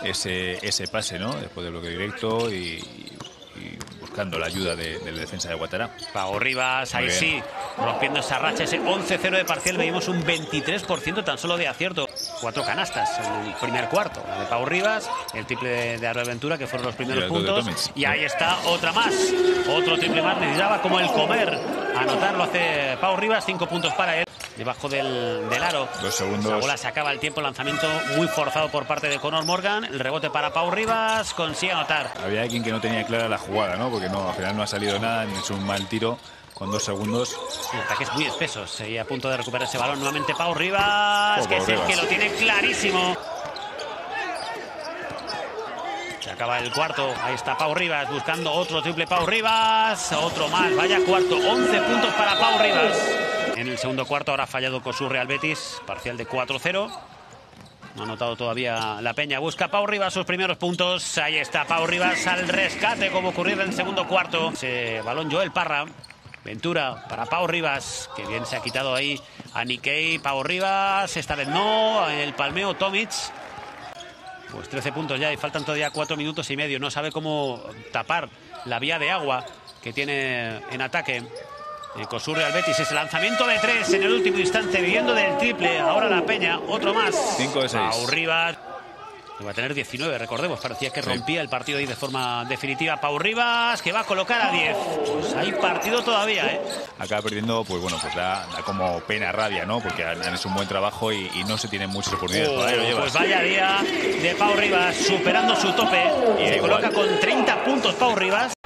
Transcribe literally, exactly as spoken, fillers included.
ese, ese pase, ¿no? Después del bloque directo y, y buscando la ayuda de, de la defensa de Ouattara. Pau Rivas, ahí sí, rompiendo esa racha, ese once cero de parcial, veíamos un veintitrés por ciento tan solo de acierto. Cuatro canastas en el primer cuarto, la de Pau Rivas, el triple de, de Ventura, que fueron los primeros puntos. Y ahí está otra más, otro triple más, necesitaba como el comer. Anotar lo hace Pau Rivas, cinco puntos para él. Debajo del, del aro. Dos segundos. La bola se acaba el tiempo, lanzamiento muy forzado por parte de Conor Morgan. El rebote para Pau Rivas, consigue anotar. Había alguien que no tenía clara la jugada, ¿no? Porque no, al final no ha salido nada, es un mal tiro con dos segundos. Sí, ataques muy espesos. Seguía a punto de recuperar ese balón nuevamente Pau Rivas, oh, que es el que lo tiene clarísimo. Se acaba el cuarto, ahí está Pau Rivas buscando otro triple Pau Rivas, otro más, vaya cuarto, once puntos para Pau Rivas. En el segundo cuarto ahora ha fallado con su Real Betis, parcial de cuatro cero. No ha anotado todavía la Peña, busca Pau Rivas sus primeros puntos, ahí está Pau Rivas al rescate como ocurrió en el segundo cuarto. Ese balón Joel Parra, Ventura para Pau Rivas, que bien se ha quitado ahí a Nikkei. Pau Rivas, esta vez no, en el palmeo Tomic. Pues trece puntos ya y faltan todavía cuatro minutos y medio. No sabe cómo tapar la vía de agua que tiene en ataque eh, con su Real Betis. Ese lanzamiento de tres en el último instante, viviendo del triple. Ahora la Peña, otro más. cinco de seis. Pau Rivas. Va a tener diecinueve, recordemos. Parecía que rompía el partido ahí de forma definitiva. Pau Rivas, que va a colocar a diez. Pues hay partido todavía, ¿eh? Acaba perdiendo, pues bueno, pues da, da como pena, rabia, ¿no? Porque han, han hecho un buen trabajo y, y no se tienen muchas oportunidades. Oh, ahí lo llevas. Pues vaya día de Pau Rivas, superando su tope. Y se coloca con treinta puntos Pau Rivas.